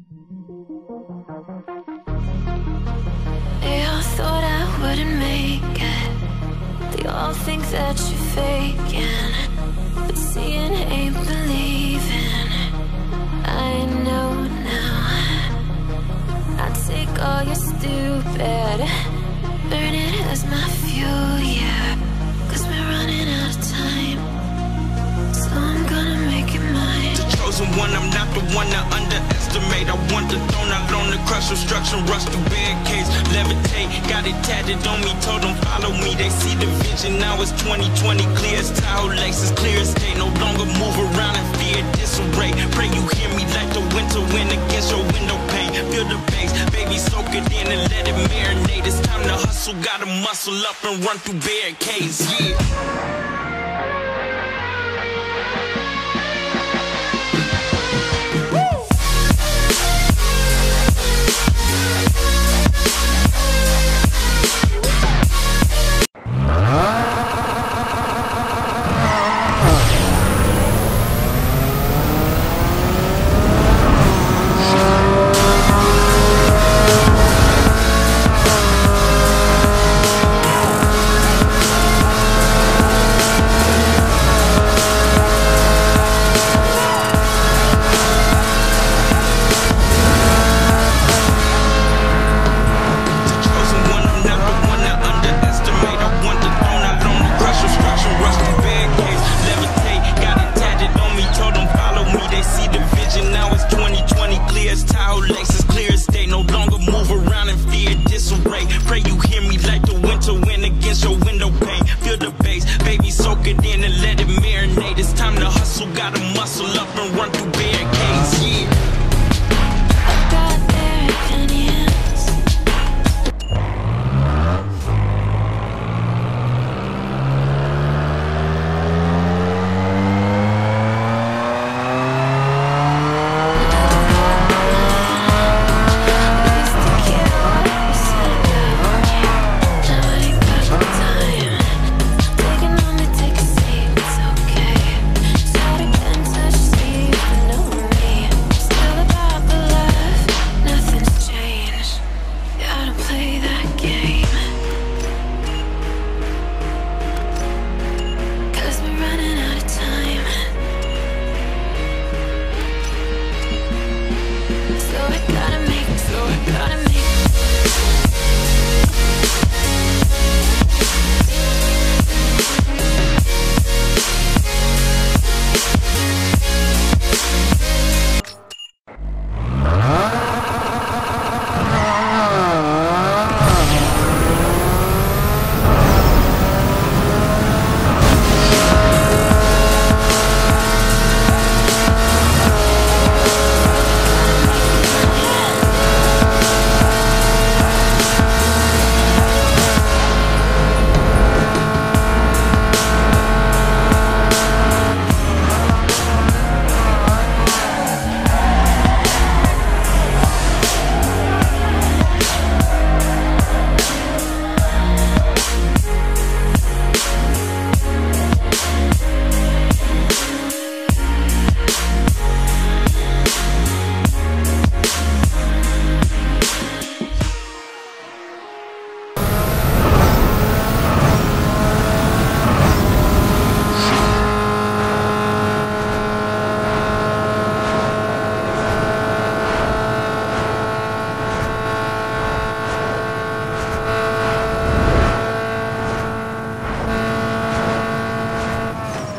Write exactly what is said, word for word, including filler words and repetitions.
They all thought I wouldn't make it. They all think that you're faking, but seeing ain't believing. I know now. I take all your stupid, burn it as my fuel, yeah. Cause we're running out of time, so I'm gonna make it mine. The chosen one, I'm not the one to underestimate. I want the throne, I learn to crush obstruction, rush through barricades, levitate. Got it tatted on me, told them follow me. They see the vision, now it's twenty twenty, clear as Tahoe laces, clear as day. No longer move around in fear, disarray. Pray you hear me like the winter wind against your window pane. Feel the bass, baby, soak it in and let it marinate. It's time to hustle, gotta muscle up and run through barricades, yeah.